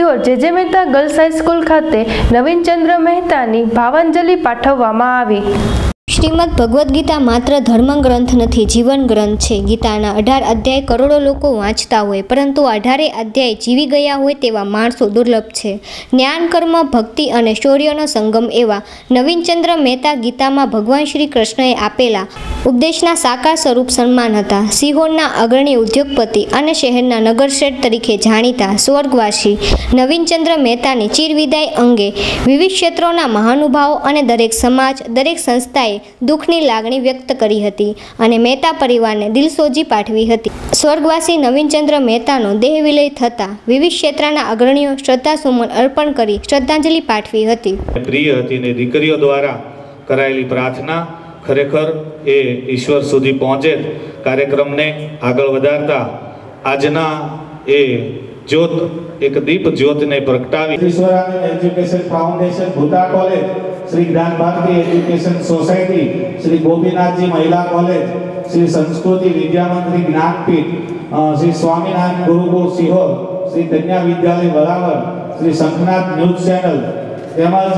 સિહોર જે Mehta girls high school ખાતે નવીનચંદ્ર મહેતાની ભાવાંજલિ પાઠવવામાં આવી। શ્રીમદ ભગવદ્ ગીતા માત્ર ધર્મ ગ્રંથ નથી, જીવન ગ્રંથ છે। ગીતાના 18 અધ્યાય કરોડો લોકો વાંચતા હોય, પરંતુ 18 અધ્યાય જીવી ગયા હોય તેવા માણસો દુર્લભ છે। જ્ઞાન, કર્મ, ભક્તિ અને શૌર્યનો સંગમ એવા નવીનચંદ્ર મહેતા ગીતામાં ભગવાન શ્રી કૃષ્ણએ આપેલા ઉપદેશના સાકાર સ્વરૂપ સન્માન હતા। સિહોરના અગ્રણી ઉદ્યોગપતિ અને શહેરના નગરશ્રેષ્ઠ તરીકે જાણીતા સ્વર્ગવાસી નવીનચંદ્ર મહેતાની ચિરવિદાય અંગે વિવિધ ક્ષેત્રોના મહાનુભાવો અને દરેક સમાજ, દરેક સંસ્થાએ દુઃખની લાગણી વ્યક્ત કરી હતી અને મહેતા પરિવારને દિલસોજી પાઠવી હતી। સ્વર્ગવાસી નવીનચંદ્ર મહેતાનો દેહ વિલય થતાં વિવિધ ક્ષેત્રના અગ્રણીઓ શ્રદ્ધાસુમન અર્પણ કરી શ્રદ્ધાંજલિ પાઠવી હતી। પ્રિય હતી ને દીકરીઓ દ્વારા કરાયેલી પ્રાર્થના ખરેખર એ ઈશ્વર સુધી પહોંચે। કાર્યક્રમને આગળ વધારતા આજના એ જ્યોત એક દીપ જ્યોતને પ્રગટાવી Ishwaranand education foundation Bhuta college, Shri Gyan Bharati education society, Shri Gopinath ji Mahila college, Shri संस्कृति विद्या मंत्री ज्ञानपीठ, श्री स्वामीनारायण गुरुकुल सिहोर, श्री कन्या विद्यालय वरावर, श्री शंखनाथ न्यूज चैनल तेमज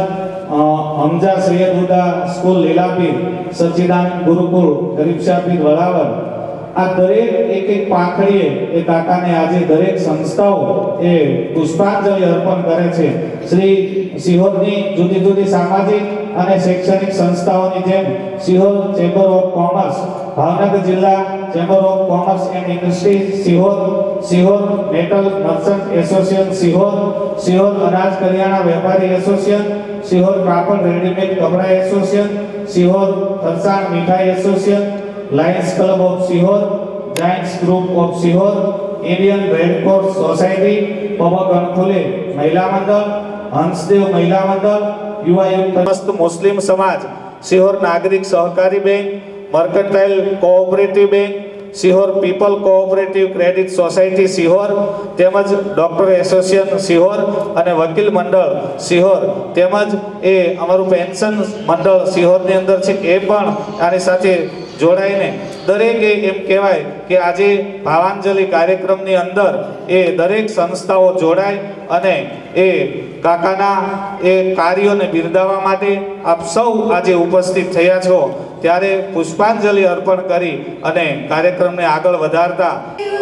हमजा सैयदुल्ला स्कूल लीलापीर, सच्चिदानंद गुरुकुल गरीबशापीर वरावर आ दरेक एक पाखड़ीए ए काकाने आजे दरेक संस्थाओ ए पुष्पांजलि अर्पण करे छे। श्री सिहोરની જુદી જુદી સામાજિક અને શૈક્ષણિક સંસ્થાઓની જેમ Sihor chamber of commerce, Bhavnagar જિલ્લા chamber of commerce and industry Sihor, Sihor metal merchant association Sihor, Sihor અનાજ કરિયાણા વેપારી એસોસિએશન, સિહોર કાપડ રેડીમેડ કપડા એસોસિએશન, સિહોર ફરસાણ મીઠાઈ association, Lions club of Sihor, Giants group of Sihor, Indian red cross society, Pavan Gankhole Mahila Mandal, Hasdeo महिला मंडल, युवा समस्त मुस्लिम समाज, सिहोर नागरिक सहकारी bank, mercantile cooperative bank, Sihor people cooperative credit society Sihor तेमज डॉक्टर एसोसिएशन सिहोर अने वकील मंडल सिहोर तेमज ए अमरु पेन्शन मंडल सिहोर ની અંદર છે એ પણ આની સાથે જોડાઈને દરેકે એમ કહેવાય કે આજે ભાવાંજલિ કાર્યક્રમની અંદર એ દરેક સંસ્થાઓ જોડાય અને એ કાકાના એ કાર્યોને બિરદાવવા માટે આપ સૌ આજે ઉપસ્થિત થયા છો ત્યારે પુષ્પાંજલિ અર્પણ કરી અને કાર્યક્રમને આગળ વધારતા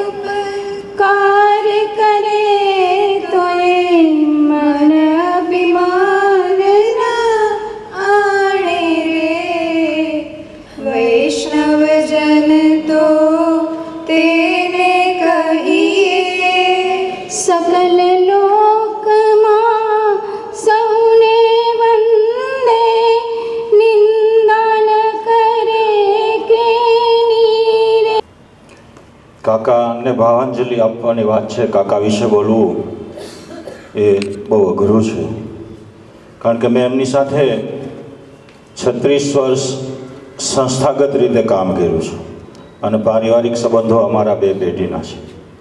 કાર્ય કરે તો એ મન અભિમાન ના આણે રે વૈષ્ણવ જન તો તેને કહીએ સકલ લોકમાં સૌને વંદે નિંદા ન કરે કે નીરે। કાકાને ભાવાંજલિ આપવાની વાત છે। કાકા વિશે બોલવું એ બહુ અઘરું છે, કારણ કે મેં એમની સાથે 36 વર્ષ સંસ્થાગત રીતે કામ કર્યું છે અને પારિવારિક સંબંધો અમારા બે પેઢીના છે।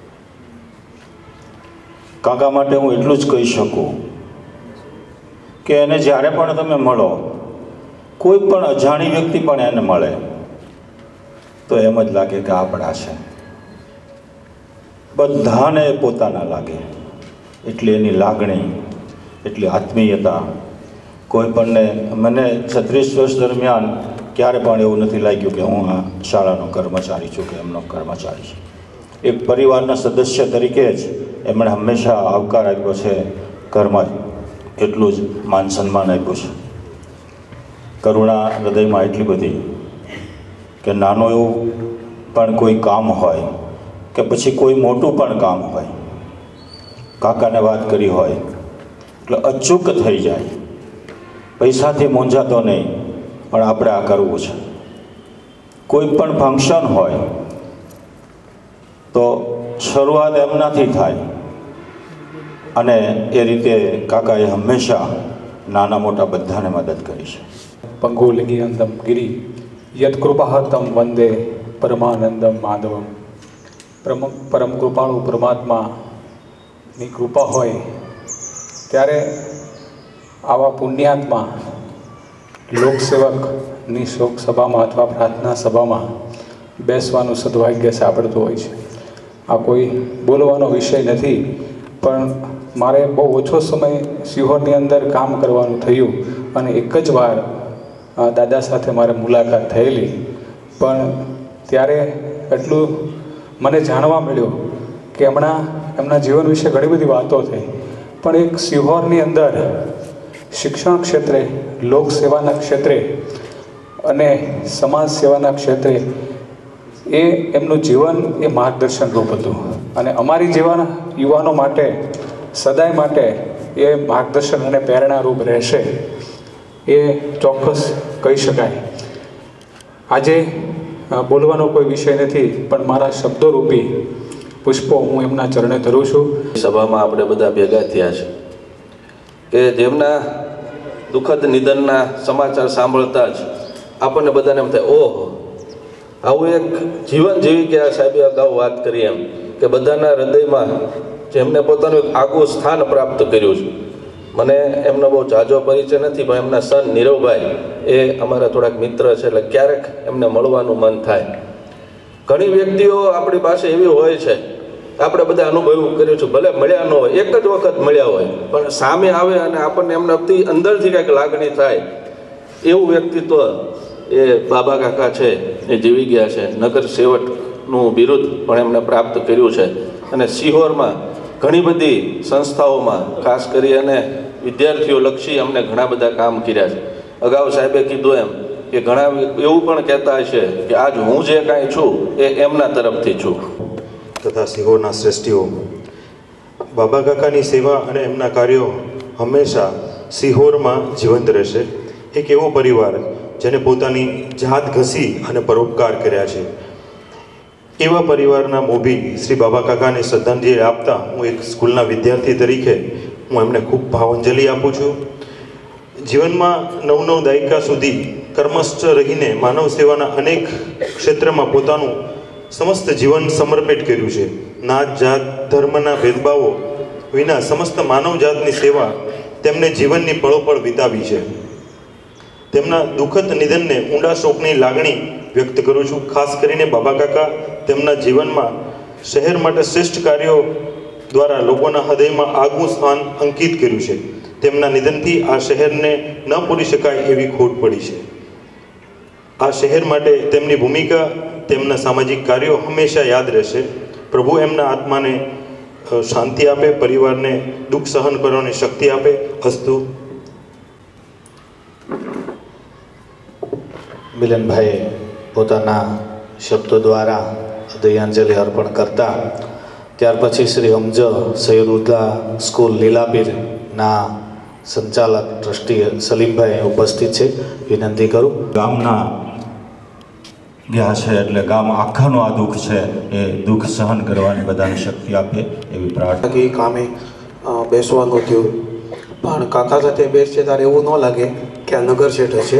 કાકા માટે હું એટલું જ કહી શકું કે એને જ્યારે પણ તમે મળો, કોઈ પણ અજાણી વ્યક્તિ પણ એને મળે તો એમ જ લાગે કે આપણા છે, બધાને પોતાના લાગે। એટલી એની લાગણી, એટલી આત્મીયતા કોઈ પણને, મને 36 વર્ષ દરમિયાન ક્યારે પણ એવું નથી લાગ્યું કે હું આ શાળાનો કર્મચારી છું કે એમનો કર્મચારી છું। એક પરિવારના સદસ્ય તરીકે જ એમણે હંમેશા આવકાર આપ્યો છે, ઘરમાં એટલું જ માન સન્માન આપ્યું છે। કરુણા હૃદયમાં એટલી બધી કે નાનું એવું પણ કોઈ કામ હોય કે પછી કોઈ મોટું પણ કામ હોય, કાકાને વાત કરી હોય એટલે અચૂક થઈ જાય। પૈસાથી મૂંઝાતો નહીં, પણ આપણે આ કરવું છે। કોઈ પણ ફંક્શન હોય તો શરૂઆત એમનાથી થાય અને એ રીતે કાકાએ હંમેશા નાના મોટા બધાને મદદ કરી છે। पंगुलिंगम गिरी यद कृपाहतम वंदे परमानंदम माधवम। परम कृपाणु परमात्माની કૃપા હોય ત્યારે આવા પુણ્યાત્મા લોકસેવકની શોક સભામાં અથવા પ્રાર્થના સભામાં બેસવાનું સદભાગ્ય સાંપડતું હોય છે। આ કોઈ બોલવાનો વિષય નથી, પણ મારે બહુ ઓછો સમય શિહોરની અંદર કામ કરવાનું થયું અને એક જ વાર દાદા સાથે મારે મુલાકાત થયેલી, પણ ત્યારે એટલું મને જાણવા મળ્યું કે હમણાં એમના જીવન વિશે ઘણી બધી વાતો થઈ, પણ એક શિહોરની અંદર શિક્ષણ ક્ષેત્રે, લોકસેવાના ક્ષેત્રે અને સમાજ સેવાના ક્ષેત્રે એ એમનું જીવન એ માર્ગદર્શન રૂપ હતું અને અમારી જેવા યુવાનો માટે સદાય માટે એ માર્ગદર્શન અને પ્રેરણારૂપ રહેશે એ ચોક્કસ કહી શકાય. આજે બોલવાનો કોઈ વિષય નથી, પણ મારા શબ્દોરૂપી પુષ્પો હું એમના ચરણે ધરું છું. સભામાં આપણે બધા ભેગા થયા છે કે જેમના દુઃખદ નિધનના સમાચાર સાંભળતા જ આપણને બધાને એમ થાય, ઓહો, આવું એક જીવન જીવી ગયા. સાહેબે અગાઉ વાત કરી એમ કે બધાના હૃદયમાં જેમને પોતાનું એક આગવું સ્થાન પ્રાપ્ત કર્યું છે. મને એમનો બહુ ઝાઝો પરિચય નથી, પણ એમના સન નીરવભાઈ એ અમારા થોડાક મિત્ર છે, એટલે ક્યારેક એમને મળવાનું મન થાય. ઘણી વ્યક્તિઓ આપણી પાસે એવી હોય છે, આપણે બધા અનુભવ કર્યું છે, ભલે મળ્યા ન હોય, એક જ વખત મળ્યા હોય, પણ સામે આવે અને આપણને એમનાથી અંદરથી કંઈક લાગણી થાય, એવું વ્યક્તિત્વ એ બાબા કાકા છે. એ જીવી ગયા છે. નગર સેવકનું બિરુદ પણ એમણે પ્રાપ્ત કર્યું છે અને સિહોરમાં ઘણી બધી સંસ્થાઓમાં ખાસ કરી અને વિદ્યાર્થીઓ લક્ષી અમને ઘણા બધા કામ કર્યા છે. અગાઉ સાહેબે કીધું એમ કે ઘણા એવું પણ કહેતા હશે કે આજ હું જે કાંઈ છું એ એમના તરફથી છું. તથા સિહોરના શ્રેષ્ઠીઓ, બાબા કાકાની સેવા અને એમના કાર્યો હંમેશા સિહોરમાં જીવંત રહેશે. એક એવો પરિવાર જેને પોતાની જાત ઘસી અને પરોપકાર કર્યા છે, એવા પરિવારના મોભી શ્રી બાબા કાકાને શ્રદ્ધાંજલિ આપતા હું એક સ્કૂલના વિદ્યાર્થી તરીકે હું એમને ખૂબ ભાવાંજલિ આપું છું. જીવનમાં 9 દાયકા સુધી કર્મસ્થ રહીને માનવ સેવાના અનેક ક્ષેત્રમાં પોતાનું સમસ્ત જીવન સમર્પિત કર્યું છે. નાત, જાત, ધર્મના ભેદભાવો વિના સમસ્ત માનવજાતની સેવા તેમને જીવનની પળોપળ વિતાવી છે. તેમના દુઃખદ નિધનને ઊંડા શોકની લાગણી વ્યક્ત કરું છું. ખાસ કરીને બાબા કાકા તેમના જીવનમાં શહેર માટે શ્રેષ્ઠ કાર્યો દ્વારા લોકોના હૃદયમાં આગવું સ્થાન અંકિત કર્યું છે. તેમના નિધનથી આ શહેરને ન પૂરી શકાય એવી ખોટ પડી છે. આ શહેર માટે તેમની ભૂમિકા, તેમના સામાજિક કાર્યો હંમેશા યાદ રહેશે. પ્રભુ એમના આત્માને શાંતિ આપે, પરિવારને દુઃખ સહન કરવાની શક્તિ આપે. અસ્તુ. મિલનભાઈએ પોતાના શબ્દો દ્વારા દયાંજલિ અર્પણ કરતા ત્યાર પછી શ્રી હમજ સૈયદુલ્લાહ સ્કૂલ લીલાપીરના સંચાલક ટ્રસ્ટી સલીમભાઈ ઉપસ્થિત છે. વિનંતી કરું. ગામના ગયા છે એટલે ગામ આખાનું આ દુઃખ છે એ દુઃખ સહન કરવાની બધાને શક્તિ આપે એવી પ્રાર્થના. કે કામે બેસવાનું થયું, પણ કાકા સાથે બેસશે ત્યારે એવું ન લાગે કે આ નગર શેઠ હશે.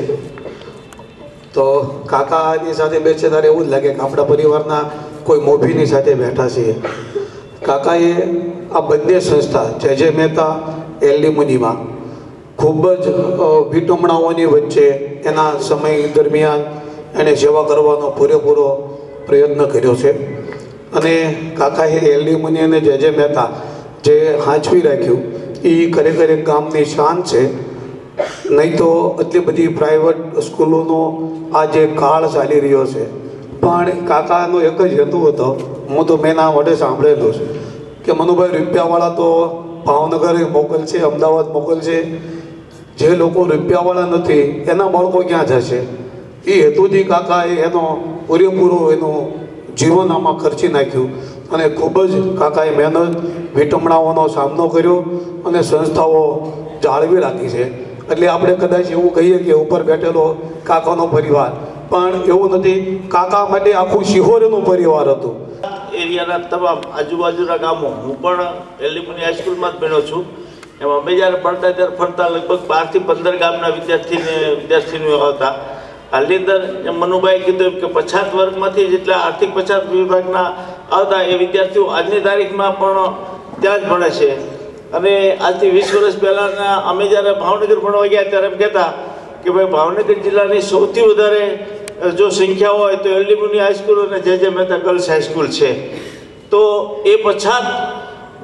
તો કાકાની સાથે બેસશે ત્યારે એવું જ લાગે કે આપણા પરિવારના કોઈ મોભીની સાથે બેઠા છીએ. કાકાએ આ બંને સંસ્થા જે મહેતા એલડી મુનિમાં ખૂબ જ વિટમણાઓની વચ્ચે એના સમય દરમિયાન એણે સેવા કરવાનો પૂરેપૂરો પ્રયત્ન કર્યો છે. અને કાકાએ એલડી મુનિ અને જે મહેતા જે હાંચવી રાખ્યું એ ખરેખર એક ગામની શાન છે. નહીં તો એટલી બધી પ્રાઇવેટ સ્કૂલોનો આ જે કાળ ચાલી રહ્યો છે, પણ કાકાનો એક જ હેતુ હતો, હું તો મેં ના માટે સાંભળેલું છે કે મનુભાઈ રૂપિયાવાળા તો ભાવનગર મોકલશે, અમદાવાદ મોકલશે, જે લોકો રૂપિયાવાળા નથી એના બાળકો ક્યાં જશે? એ હેતુથી કાકાએ એનો પૂરેપૂરો એનું જીવન આમાં ખર્ચી નાખ્યું અને ખૂબ જ કાકાએ મહેનત, વિટમણાઓનો સામનો કર્યો અને સંસ્થાઓ જાળવી રાખી છે. એટલે આપણે કદાચ એવું કહીએ કે ઉપર બેઠેલો કાકાનો પરિવાર, પણ એવું નથી. કાકા માટે આખું શિહોરનું પરિવાર હતું. એરિયાના તમામ આજુબાજુના ગામો, હું પણ એલડી હાઈસ્કૂલમાં જ ભણ્યો છું. એમાં અમે જ્યારે ભણતા ત્યારે ફરતા લગભગ 12 થી 15 ગામના વિદ્યાર્થીનીઓ હતા. હાલની અંદર મનુભાઈ કીધું કે પછાત વર્ગમાંથી જેટલા આર્થિક પછાત વિભાગના આવતા એ વિદ્યાર્થીઓ આજની તારીખમાં પણ ત્યાં જ ભણે છે. અને આજથી 20 વર્ષ પહેલાંના અમે જ્યારે ભાવનગર ભણવા ગયા ત્યારે એમ કહેતા કે ભાઈ ભાવનગર જિલ્લાની સૌથી વધારે જો સંખ્યા હોય તો એલડી મુનિ હાઈસ્કૂલ અને જે મહેતા ગર્લ્સ હાઈસ્કૂલ છે. તો એ પછાત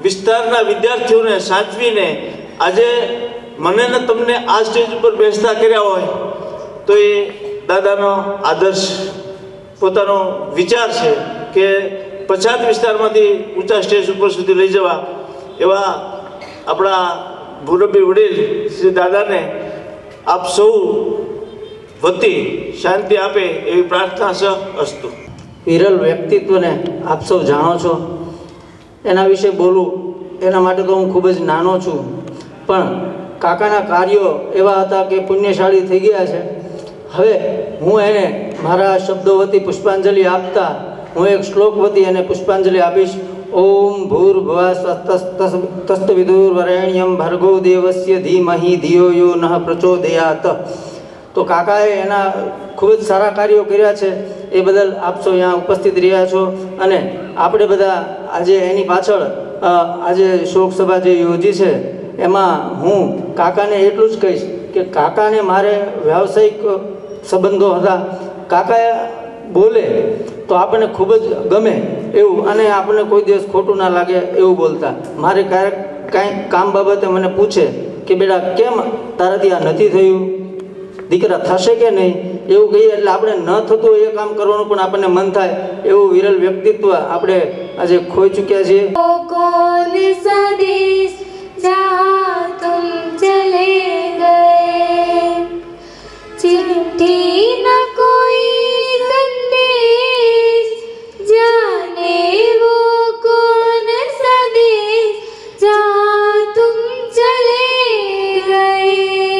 વિસ્તારના વિદ્યાર્થીઓને સાચવીને આજે મને ને તમને આ સ્ટેજ ઉપર બેસતા કર્યા હોય તો એ દાદાનો આદર્શ પોતાનો વિચાર છે કે પછાત વિસ્તારમાંથી ઊંચા સ્ટેજ ઉપર સુધી લઈ જવા એવા આપણા મુરબ્બી વડીલ શ્રી દાદાને આપ સૌ વતી શાંતિ આપે એવી પ્રાર્થના છે. અસ્તુ. વિરલ વ્યક્તિત્વને આપ સૌ જાણો છો, એના વિશે બોલું એના માટે તો હું ખૂબ જ નાનો છું, પણ કાકાના કાર્યો એવા હતા કે પુણ્યશાળી થઈ ગયા છે. હવે હું એને મારા શબ્દો વતી પુષ્પાંજલિ આપતા હું એક શ્લોક વતી એને પુષ્પાંજલિ આપીશ. ઓમ ભૂર્ભુવસ્વસ્તસ્તવિદુર્વરેણ્યમ ભર્ગો દેવસ્ય ધીમહિ ધિયો યો નઃ પ્રચોદયાત. તો કાકાએ એના ખૂબ જ સારા કાર્યો કર્યા છે, એ બદલ આપ સૌ અહીંયા ઉપસ્થિત રહ્યા છો. અને આપણે બધા આજે એની પાછળ આજે શોક સભા જે યોજી છે એમાં હું કાકાને એટલું જ કહીશ કે કાકાને મારે વ્યાવસાયિક સંબંધો હતા. કાકાએ બોલે તો આપણને ખૂબ જ ગમે એવું, અને આપણને કોઈ દિવસ ખોટું ના લાગે એવું બોલતા. મારે ક્યારેક કાંઈ કામ બાબતે મને પૂછે કે બેટા કેમ તારાથી આ નથી થયું, દીકરા થશે કે નહીં, એવું કહીએ એટલે આપણે ન થતું હોય એ કામ કરવાનું પણ આપણને મન થાય. એવું વિરલ વ્યક્તિત્વ આપણે આજે ખોઈ ચૂક્યા છીએ. कौन सा देश जहाँ तुम चले गए, चिट्ठी न कोई संदेश, जाने वो कौन सा देश जहाँ तुम चले गए,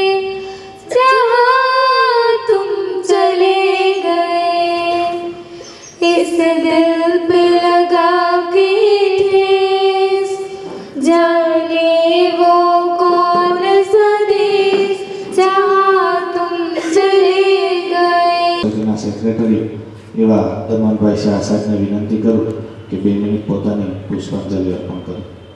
जहाँ तुम चले गए, इस दिल पे लगा के ठेस, जाने वो कौन सा देश जहाँ तुम चले गए. સેક્રેટરી એવા દમનભાઈ શાહ સાહેબને વિનંતી કરું કે 2 મિનિટ પોતાની પુષ્પાંજલિ અર્પણ કરે.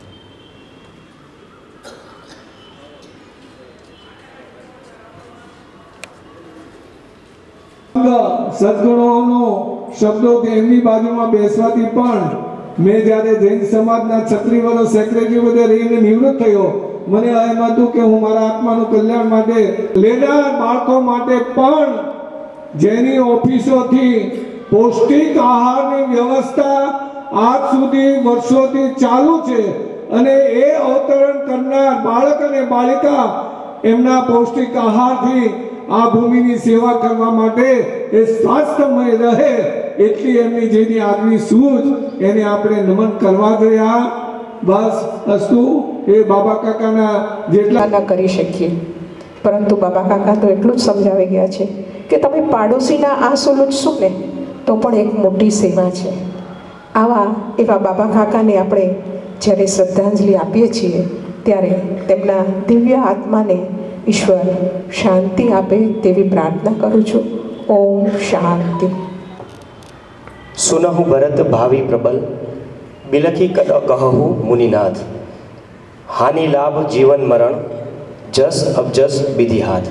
સદગુણોનો શબ્દો કે એમની બાજુમાં બેસવાથી પણ મેં જ્યારે જૈન સમાજના 36 વર્ષ સેક્રેટરી પદે રહીને નિવૃત્ત થયો, મને એમ હતું કે હું મારા આત્માનું કલ્યાણ માટે લેનાર બાળકો માટે પણ જેની ઓફિસોથી પૌષ્ટિક આહારની વ્યવસ્થા આજ સુધી વર્ષોથી ચાલુ છે, અને એ અવતરણ કરનાર બાળક અને બાળિકા એમના પૌષ્ટિક આહારથી આ ભૂમિની સેવા કરવા માટે એ સ્વાસ્થ્યમય રહે એટલી એમની જેની આગવી સૂઝ એને આપણે નમન કરવા ગયા. બસ અસ્તુ. એ બાબા કાકાના જેટલા ના કરી શકીએ, પરંતુ બાબા કાકા તો એટલું જ સમજાવી ગયા છે કે તમે પાડોશીના આંસુ લૂછશો ને તો પણ એક મોટી સેવા છે. આવા એવા બાબા કાકાને આપણે જ્યારે શ્રદ્ધાંજલિ આપીએ છીએ ત્યારે તેમના દિવ્ય આત્માને ઈશ્વર શાંતિ આપે તેવી પ્રાર્થના કરું છું. ઓમ શાંતિ. સુનહુ ભરત ભાવિ પ્રબલ, બિલખી કહુ મુનિનાથ, હાનિ લાભ જીવન મરણ, જસ અબજસ વિધિ હાથ.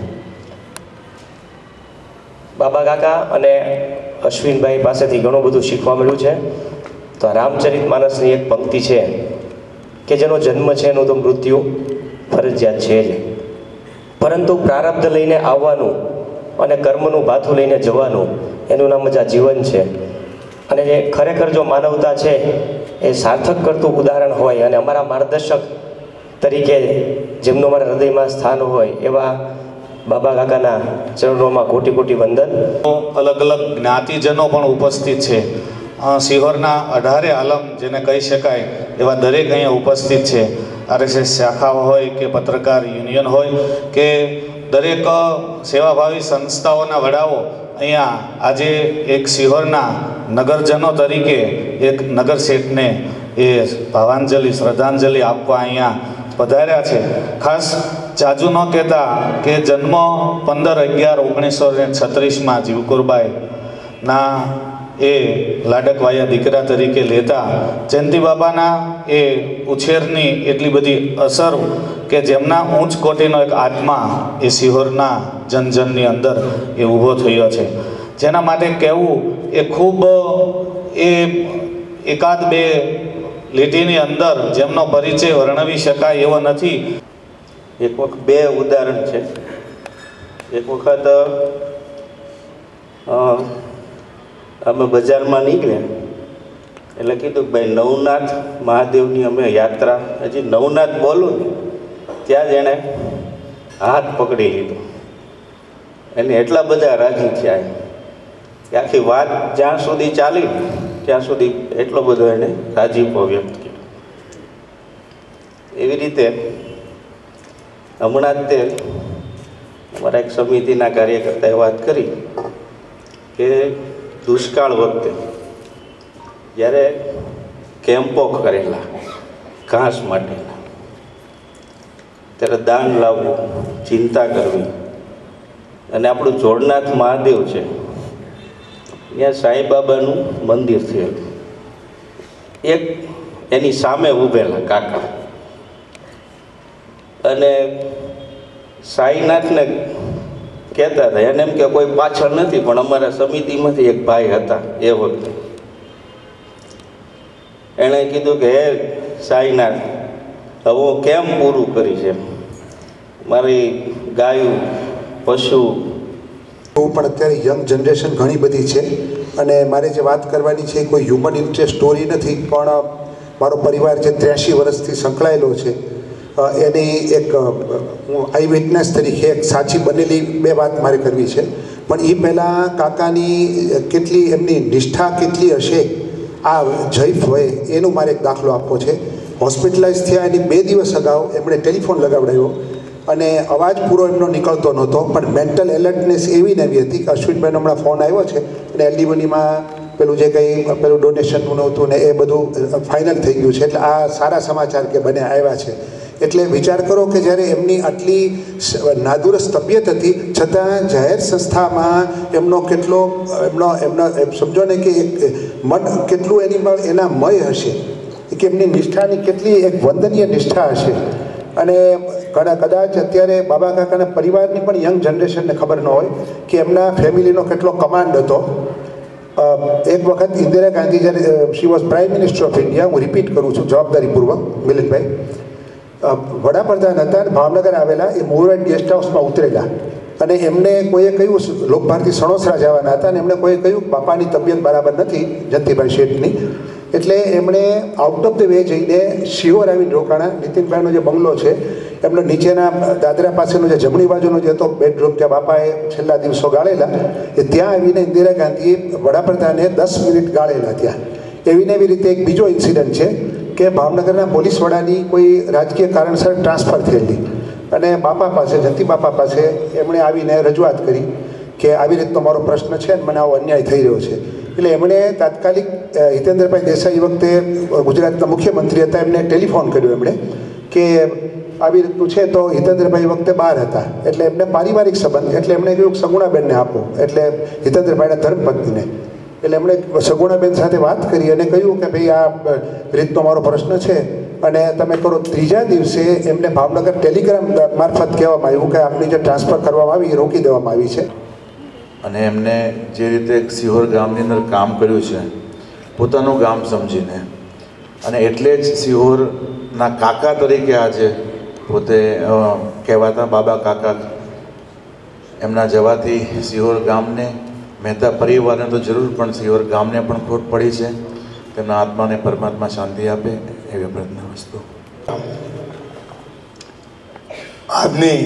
બાબા કાકા અને અશ્વિનભાઈ પાસેથી ઘણું બધું શીખવા મળ્યું છે. તો રામચરિતમાનસની એક પંક્તિ છે કે જેનો જન્મ છે એનું તો મૃત્યુ ફરજિયાત છે જ, પરંતુ પ્રારબ્ધ લઈને આવવાનું અને કર્મનું ભાથું લઈને જવાનું એનું નામ જ આ જીવન છે. અને જે ખરેખર જો માનવતા છે એ સાર્થક કરતું ઉદાહરણ હોય અને અમારા માર્ગદર્શક તરીકે જેમનું અમારા હૃદયમાં સ્થાન હોય એવા બાબા કાકાના ચરણોમાં કોટી કોટી વંદન. અલગ અલગ જ્ઞાતિજનો પણ ઉપસ્થિત છે. સિહોરના 18 આલમ જેને કહી શકાય એવા દરેક અહીંયા ઉપસ્થિત છે. RSS શાખાઓ હોય કે પત્રકાર યુનિયન હોય કે દરેક સેવાભાવી સંસ્થાઓના વડાઓ અહીંયા આજે એક સિહોરના નગરજનો તરીકે એક નગર શેઠને એ ભાવાંજલિ શ્રદ્ધાંજલિ આપવા અહીંયા પધાર્યા છે. ખાસ જાજુ ન કહેતા કે જન્મ 15/11/1936 જીવકુરબાઈના એ લાડકવાયા દીકરા તરીકે લેતા જયંતિ બાબાના એ ઉછેરની એટલી બધી અસર કે જેમના ઉચ્ચ કોટીનો એક આત્મા એ સિહોરના જનજનની અંદર એ ઊભો થયો છે, જેના માટે કહેવું એ ખૂબ એ 1-2 લીટીની અંદર જેમનો પરિચય વર્ણવી શકાય એવો નથી. એક વખત બે ઉદાહરણ છે. એક વખત અમે બજારમાં નીકળ્યા એટલે કીધું કે ભાઈ નવનાથ મહાદેવની અમે યાત્રા, હજી નવનાથ બોલું ને ત્યાં જ એણે હાથ પકડી લીધો. એને એટલા બધા રાજી થયા કે આખી વાત જ્યાં સુધી ચાલી ત્યાં સુધી એટલો બધો એને રાજીપો વ્યક્ત કર્યો. એવી રીતે હમણાં જ તે અમારા એક સમિતિના કાર્યકર્તાએ વાત કરી કે દુષ્કાળ વખતે જ્યારે કેમ્પો કરેલા ઘાસ માટેના, ત્યારે દાન લાવવું, ચિંતા કરવી. અને આપણું જોડનાથ મહાદેવ છે ત્યાં સાંઈબાબાનું મંદિર થયેલું. એક એની સામે ઊભેલા કાકા અને સાંઈનાથને કહેતા હતા, એને એમ કે કોઈ પાછળ નથી, પણ અમારા સમિતિમાંથી એક ભાઈ હતા એ વખતે. એણે કીધું કે હે સાંઈનાથ, હવે હું કેમ પૂરું કરીશ, એમ મારી ગાયું પશુ. હું પણ અત્યારે યંગ જનરેશન ઘણી બધી છે અને મારે જે વાત કરવાની છે કોઈ હ્યુમન ઇન્ટરેસ્ટ સ્ટોરી નથી, પણ મારો પરિવાર જે 83 વર્ષથી સંકળાયેલો છે એની એક હું આઈ વિટનેસ તરીકે એક સાચી બનેલી બે વાત મારે કરવી છે. પણ એ પહેલાં કાકાની કેટલી એમની નિષ્ઠા કેટલી હશે આ જૈફ હોય એનું મારે એક દાખલો આપવો છે. હોસ્પિટલાઇઝ થયા એની 2 દિવસ અગાઉ એમણે ટેલિફોન લગાવડાવ્યો અને અવાજ પૂરો એમનો નીકળતો નહોતો, પણ મેન્ટલ એલર્ટનેસ એવી ને એવી હતી કે અશ્વિનભાઈનો હમણાં ફોન આવ્યો છે અને એલડીબીમાં પેલું જે કંઈ પેલું ડોનેશનનું નહોતું ને એ બધું ફાઇનલ થઈ ગયું છે. એટલે આ સારા સમાચાર કે બને આવ્યા છે. એટલે વિચાર કરો કે જ્યારે એમની આટલી નાદુરસ્ત તબિયત હતી છતાં જાહેર સંસ્થામાં એમનો કેટલો એમનો સમજો ને કે એક મન કેટલું એના મય હશે, કે એમની નિષ્ઠાની કેટલી એક વંદનીય નિષ્ઠા હશે. અને કદાચ અત્યારે બાબા કાકાના પરિવારની પણ યંગ જનરેશનને ખબર ન હોય કે એમના ફેમિલીનો કેટલો કમાન્ડ હતો. એક વખત ઇન્દિરા ગાંધી જ્યારે she was prime minister of India, હું રિપીટ કરું છું જવાબદારીપૂર્વક મિલિંદભાઈ, વડાપ્રધાન હતા અને ભાવનગર આવેલા એ મોરવાડ ગેસ્ટ હાઉસમાં ઉતરેલા અને એમને કોઈએ કહ્યું, લોકભારતી સણોસરા જવાના હતા અને એમણે કોઈએ કહ્યું બાપાની તબિયત બરાબર નથી જયંતિભાઈ શેઠની. એટલે એમણે આઉટ ઓફ ધ વે જઈને શિહોર આવીને રોકાણા. નીતિનભાઈનો જે બંગલો છે એમનો નીચેના દાદરા પાસેનો જે જમણી બાજુનો જે હતો બેડરૂમ, ત્યાં બાપાએ છેલ્લા દિવસો ગાળેલા, એ ત્યાં આવીને ઇન્દિરા ગાંધીએ વડાપ્રધાને 10 મિનિટ ગાળેલા ત્યાં. એવી ને એવી રીતે એક બીજો ઇન્સિડન્ટ છે કે ભાવનગરના પોલીસ વડાની કોઈ રાજકીય કારણસર ટ્રાન્સફર થયેલી અને બાપા પાસે, જયંતિ બાપા પાસે એમણે આવીને રજૂઆત કરી કે આવી રીતનો મારો પ્રશ્ન છે અને મને આવો અન્યાય થઈ રહ્યો છે. એટલે એમણે તાત્કાલિક હિતેન્દ્રભાઈ દેસાઈ વખતે ગુજરાતના મુખ્યમંત્રી હતા, એમને ટેલિફોન કર્યો એમણે કે આવી રીતનું છે. તો હિતેન્દ્રભાઈ વખતે બહાર હતા એટલે એમને પારિવારિક સંબંધ, એટલે એમણે કહ્યું સગુણાબેનને આપો, એટલે હિતેન્દ્રભાઈના ધર્મપત્નીને. એટલે એમણે સગુણાબેન સાથે વાત કરી અને કહ્યું કે ભાઈ આ રીતનો મારો પ્રશ્ન છે અને તમે કરો. ત્રીજા દિવસે એમને ભાવનગર ટેલિગ્રામ મારફત કહેવામાં આવ્યું કે આપની જે ટ્રાન્સફર કરવામાં આવી એ રોકી દેવામાં આવી છે. અને એમને જે રીતે સિહોર ગામની અંદર કામ કર્યું છે પોતાનું ગામ સમજીને, અને એટલે જ સિહોરના કાકા તરીકે આજે પોતે કહેવાતા બાબા કાકા, એમના જવાથી સિહોર ગામને, મહેતા પરિવારને તો જરૂર પણ સિહોર ગામને પણ ખોટ પડી છે. તેમના આત્માને પરમાત્મા શાંતિ આપે એવી પ્રાર્થના વસ્તુ. આજની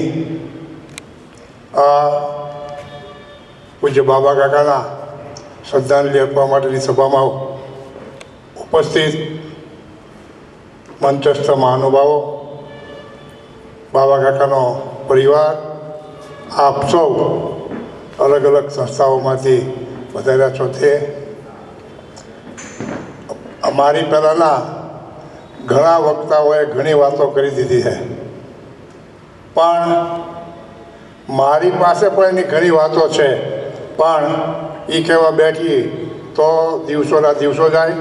પૂજ્ય બાબા કાકાના શ્રદ્ધાંજલિ આપવા માટેની સભામાં ઉપસ્થિત મંચસ્થ મહાનુભાવો, બાબા કાકાનો પરિવાર, આપ સૌ અલગ અલગ સંસ્થાઓમાંથી વધાર્યા છો તે અમારી પહેલાંના ઘણા વક્તાઓએ ઘણી વાતો કરી દીધી છે, પણ મારી પાસે પણ એની ઘણી વાતો છે, પણ એ કહેવા બેઠી તો દિવસોના દિવસો જાય.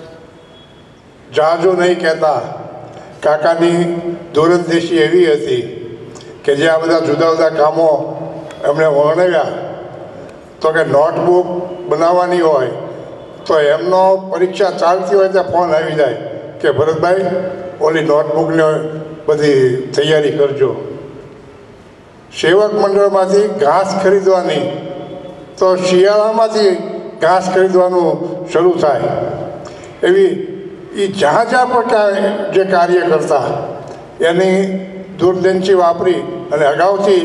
જાજુ નહીં કહેતા. કાકાની દૂરંદેશી એવી હતી કે જે આ બધા જુદા જુદા કામો એમણે વર્ણવ્યા, તો કે નોટબુક બનાવવાની હોય તો એમનો પરીક્ષા ચાલતી હોય ત્યાં ફોન આવી જાય કે ભરતભાઈ ઓલી નોટબુકને બધી તૈયારી કરજો. સેવક મંડળમાંથી ઘાસ ખરીદવાની તો શિયાળામાંથી ઘાસ ખરીદવાનું શરૂ થાય. એવી એ જ્યાં પણ જે કાર્ય કરતા એની દૂરદંશી વાપરી અને અગાઉથી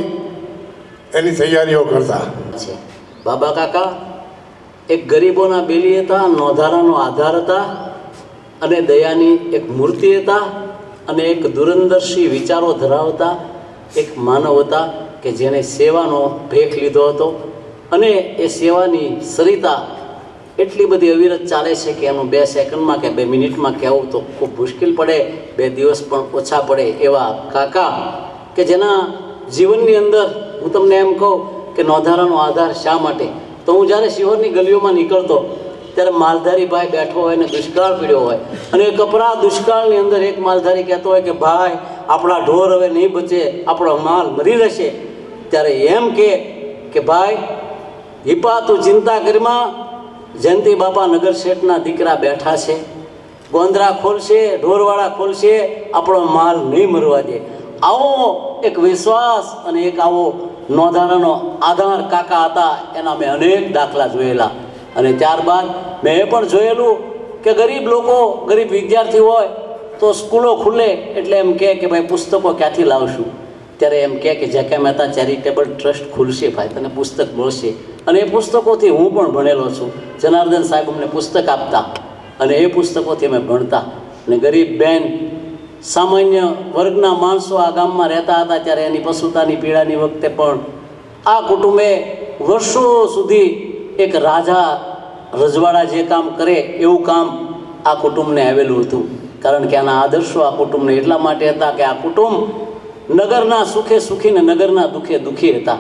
એની તૈયારીઓ કરતા. બાબા કાકા એક ગરીબોના બેલી હતા, નોંધારાનો આધાર હતા અને દયાની એક મૂર્તિ હતા અને એક દૂરંદર્શી વિચારો ધરાવતા એક માનવ હતા કે જેને સેવાનો ભેખ લીધો હતો. અને એ સેવાની સરિતા એટલી બધી અવિરત ચાલે છે કે એનું 2 સેકન્ડમાં કે 2 મિનિટમાં કહેવું તો ખૂબ મુશ્કેલ પડે, 2 દિવસ પણ ઓછા પડે એવા કાકા કે જેના જીવનની અંદર હું તમને એમ કહું કે નોંધારાનો આધાર શા માટે, તો હું જ્યારે શિહોરની ગલીઓમાં નીકળતો ત્યારે માલધારી ભાઈ બેઠો હોય અને દુષ્કાળ પીડ્યો હોય અને એ કપરા દુષ્કાળની અંદર એક માલધારી કહેતો હોય કે ભાઈ આપણા ઢોર હવે નહીં બચે, આપણો માલ મરી રહેશે. ત્યારે એમ કે ભાઈ હિપા તું ચિંતા કરીમાં, જયંતિ બાપા નગર શેઠના દીકરા બેઠા છે, ગોંદરા ખોલશે, ઢોરવાળા ખોલશે, આપણો માલ નહીં મરવા દે. આવો એક વિશ્વાસ અને એક આવો નોંધારાનો આધાર કાકા હતા. એના મેં અનેક દાખલા જોયેલા. અને ત્યારબાદ મેં એ પણ જોયેલું કે ગરીબ લોકો, ગરીબ વિદ્યાર્થી હોય તો સ્કૂલો ખુલે એટલે એમ કહે કે ભાઈ પુસ્તકો ક્યાંથી લાવશું? ત્યારે એમ કહે કે જે કે મહેતા ચેરિટેબલ ટ્રસ્ટ ખુલશે ભાઈ, તને પુસ્તક મળશે. અને એ પુસ્તકોથી હું પણ ભણેલો છું. જનાર્દન સાહેબ અમને પુસ્તક આપતા અને એ પુસ્તકોથી અમે ભણતા. અને ગરીબ બેન, સામાન્ય વર્ગના માણસો આ ગામમાં રહેતા હતા ત્યારે એની પશુતાની પીડાની વખતે પણ આ કુટુંબે વર્ષો સુધી એક રાજા રજવાડા જે કામ કરે એવું કામ આ કુટુંબને આવેલું હતું. કારણ કે આના આદર્શો આ કુટુંબને એટલા માટે હતા કે આ કુટુંબ નગરના સુખે સુખી ને નગરના દુઃખે દુઃખી હતા.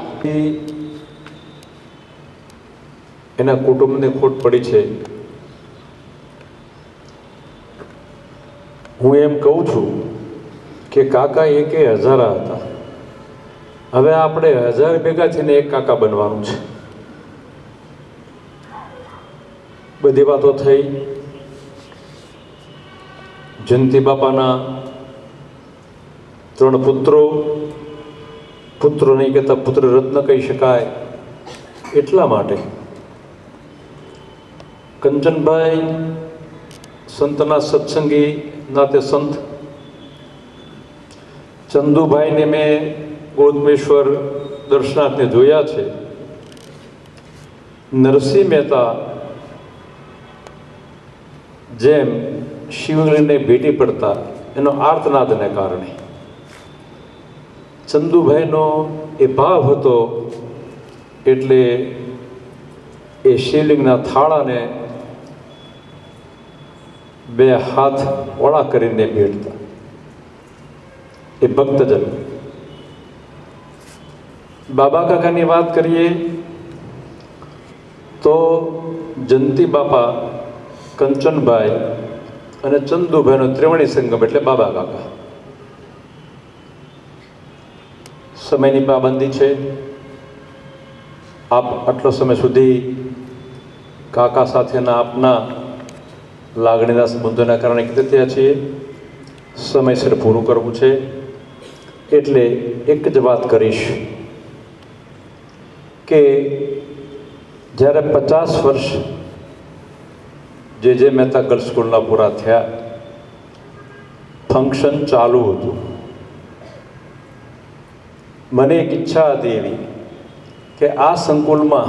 એના કુટુંબને ખોટ પડી છે. હું એમ કહું છું કે કાકા એકે હજારા હતા. હવે આપણે 1000 ભેગા થઈને એક કાકા બનવાનું છે. બધી વાતો થઈ. જયંતિ બાપાના 3 પુત્રો નહીં કહેતા પુત્ર રત્ન કહી શકાય. એટલા માટે કંચનભાઈ સંતના સત્સંગી નાતે સંત, ચંદુભાઈને મેં ગોતમેશ્વર દર્શનાર્થને જોયા છે. નરસિંહ મહેતા જેમ શિવલિંગને ભેટી પડતા એનો આર્તનાદને કારણે, ચંદુભાઈનો એ ભાવ હતો એટલે એ શિવલિંગના થાળાને 2 હાથ ઓળા કરીને ભેટતા. એ ભક્તજન. બાબા કાકાની વાત કરીએ તો જયંતિ બાપા, કંચનભાઈ અને ચંદુભાઈનો ત્રિવેણી સંગમ એટલે બાબા કાકા. સમયની પાબંદી છે. આપ આટલો સમય સુધી કાકા સાથેના આપના લાગણીના સંબંધોના કારણે કીધે થયા છીએ. સમયસર પૂરું કરવું છે એટલે એક જ વાત કરીશ કે જ્યારે 50 વર્ષ જે મહેતા ગર્લ્સ સ્કૂલના પૂરા થયા, ફંક્શન ચાલુ હતું. મને એક ઈચ્છા હતી એવી કે આ સંકુલમાં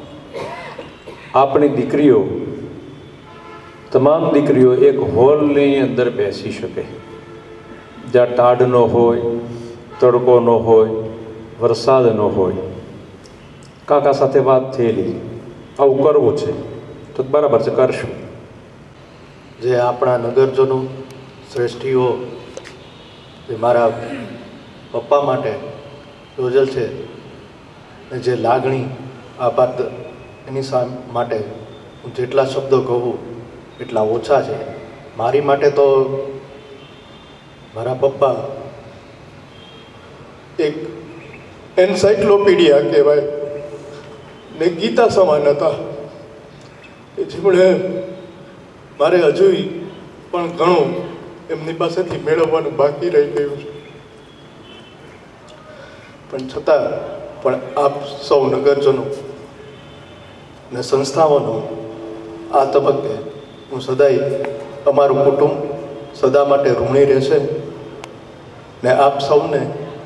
આપણી દીકરીઓ, તમામ દીકરીઓ એક હોલની અંદર બેસી શકે, જ્યાં ટાઢ ન હોય, તડકો ન હોય, વરસાદ ન હોય. કાકા સાથે વાત થયેલી, આવું કરવું છે તો બરાબર છે, કરશું. જે આપણા નગરજનો, શ્રેષ્ઠીઓ જે મારા પપ્પા માટે યોજેલ છે ને જે લાગણી આપાત એની માટે હું જેટલા શબ્દો કહું એટલા ઓછા છે. મારી માટે તો મારા પપ્પા એક એન્સાઇક્લોપીડિયા કહેવાય ને ગીતા સમાન હતા. જેમણે મારે હજુ પણ ઘણું એમની પાસેથી મેળવવાનું બાકી રહી ગયું છે. પણ છતાં પણ આપ સૌ નગરજનો ને સંસ્થાઓનો આ તબક્કે હું સદાય અમારું કુટુંબ સદા માટે ઋણી રહેશે ને આપ સૌને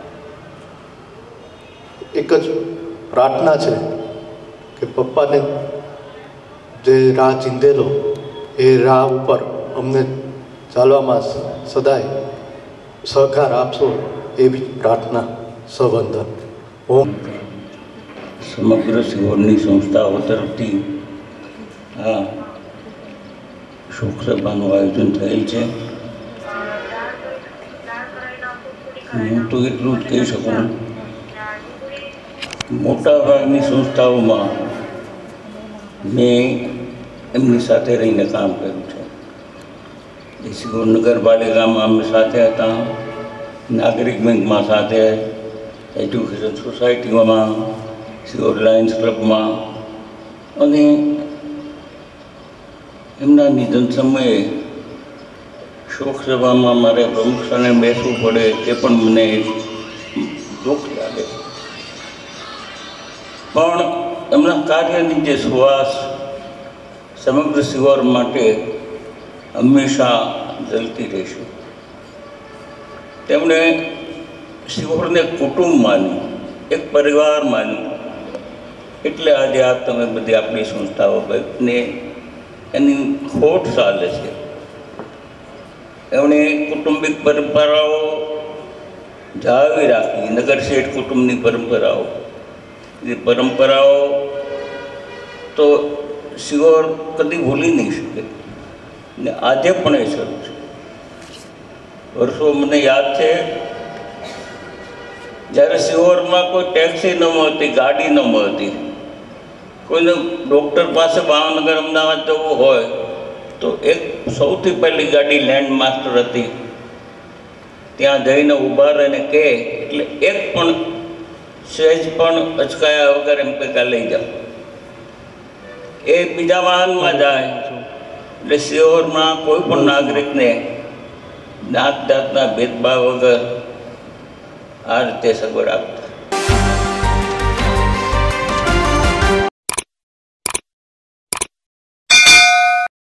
એક જ પ્રાર્થના છે કે પપ્પાને જે રાહ ચીંધેલો એ રાહ ઉપર અમને ચાલવામાં સદાય સહકાર આપશો એવી પ્રાર્થના. સવંદન. ઓમ. સમગ્ર સિહોરની સંસ્થાઓ તરફથી આ શોકસભાનું આયોજન થયેલ છે. હું તો એટલું જ કહી શકું, મોટાભાગની સંસ્થાઓમાં મેં એમની સાથે રહીને કામ કર્યું છે. સિહોર નગરપાલિકામાં અમે સાથે હતા, નાગરિક બેંકમાં સાથે, એજ્યુકેશન સોસાયટીમાં, સિહોર લાયન્સ ક્લબમાં, અને એમના નિધન સમયે શોકસભામાં મારે પ્રમુખ સ્થાને બેસવું પડે એ પણ મને દુઃખ લાગે. પણ એમના કાર્યની જે સુવાસ સમગ્ર સિહોર માટે હંમેશા જલતી રહેશે. તેમણે સિહોરને કુટુંબ માન્યું, એક પરિવાર માન્યું. એટલે આજે આ તમે બધી આપણી સંસ્થાઓ ને એની ખોટ ચાલે છે. એમણે કુટુંબિક પરંપરાઓ જાળવી રાખી, નગર શેઠ કુટુંબની પરંપરાઓ, એ પરંપરાઓ તો સિહોર કદી ભૂલી નહીં શકે ને આજે પણ એ શરૂ છે. વર્ષો મને યાદ છે જ્યારે સિહોરમાં કોઈ ટેક્સી ન મળતી, ગાડી ન મળતી, કોઈને ડૉક્ટર પાસે ભાવનગર અમદાવાદ જવું હોય તો એક સૌથી પહેલી ગાડી લેન્ડ માસ્ટર હતી. ત્યાં જઈને ઊભા રહીને કહે એટલે એક પણ સહેજ પણ અચકાયા વગર એમ કંઈક લઈ જાઓ. એ બીજા વાહનમાં જાય એટલે સિહોરમાં કોઈ પણ નાગરિકને નાત જાતના ભેદભાવ વગર આ રીતે સગવડ આપતો.